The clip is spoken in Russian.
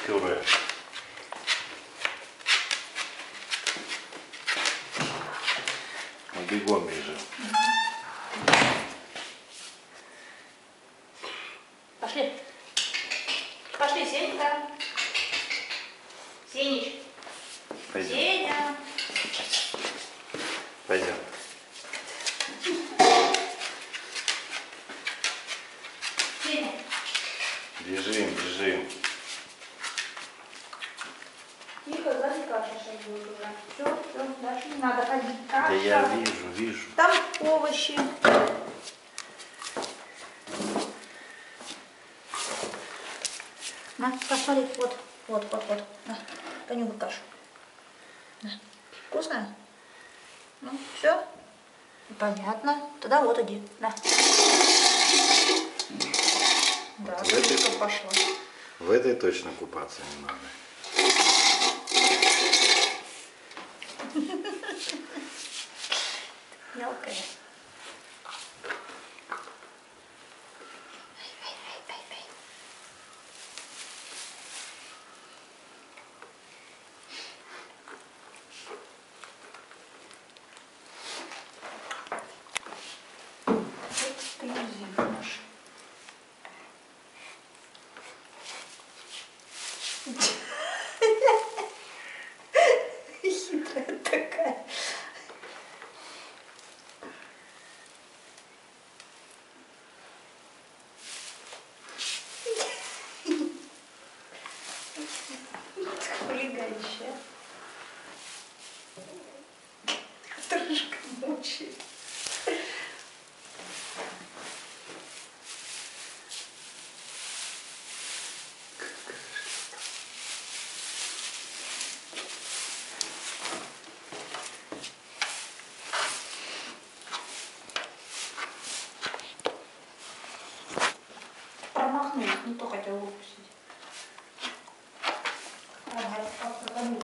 пюре. Мы бегом бежим. Пошли. Пошли, Сенька. Сенич. Пойдем. Сеня. Пойдем. Сеня. Бежим, бежим. Тихо, сзади каша сейчас будет уже. Все, дальше не надо ходить. Каша. Да я вижу. Там овощи. На, посмотри, вот. На, понюхай кашу. На. Вкусная? Ну, все? Понятно. Тогда вот иди. На. Да, кашка пошла. В этой точно купаться не надо. Мелкая. Хитрая такая. Хулиганщая. Трошка мучает. Промахнулась, не то хотела укусить.